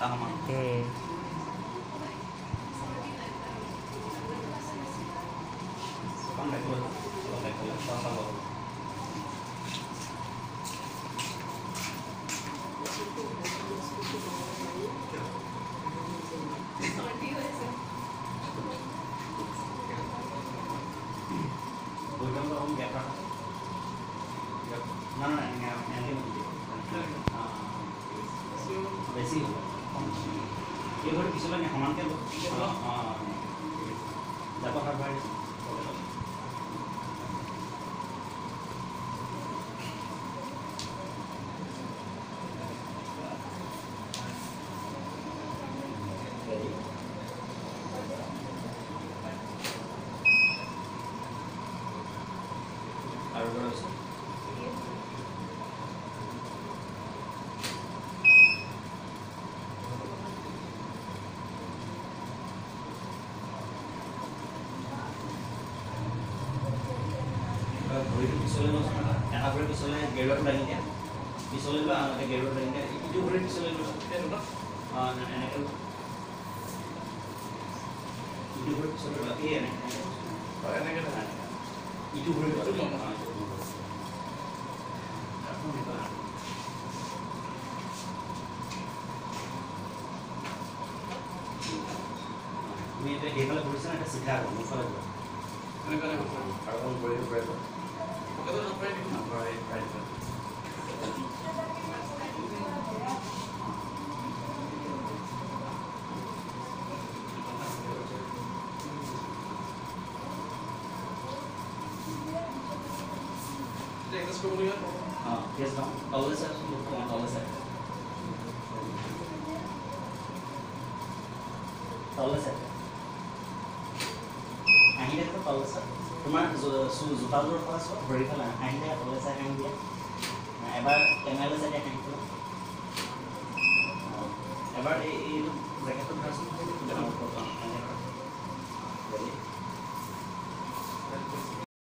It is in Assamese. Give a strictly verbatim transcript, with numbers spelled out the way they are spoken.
এটা সমান কম ৰাখিব অলপ ৰাখিলে চাফা হ'ব No, no, no, বেছি হ'ব এইবোৰ পিছলৈ সমানকৈ অঁ যাব সাৰ ভাই আৰু ভৰিটো পিছলৈ লোৱা এটা ভৰি পিছলৈ গেৰুৱাটো লাগি দিয়া পিছলৈ লোৱা আনহাতে গেৰুৱাটো লাগি দিয়া ইটো ভৰি পিছলৈ লোৱা অঁ এনেকৈ ইটো ভৰি পিছলৈ লোৱা এই এনেকৈ এনেকৈ ইটো ভৰি পিছলৈ তুমি এতিয়া এইফালে কৰিছা না এটা চিধা হ'ব মোৰফালে যোৱা এনেকৈ আৰু অকণ কৰি দিব পাৰিব हाँ yes now towel sir look on towel sir towel sir আহিলে তো towel sir তোমাৰ জোতাযোৰ ফাৰ্ষ্ট ভৰি ফালে আহিলে towel sir আহি দিয়া এবাৰ কেমেৰা চাইডে আহি এবাৰ এই জেকেটটো